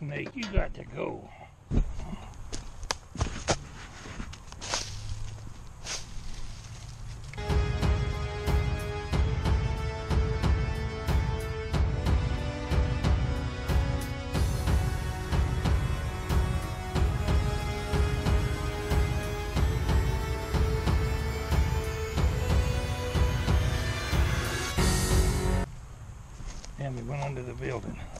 snake, you got to go. And we went under the building.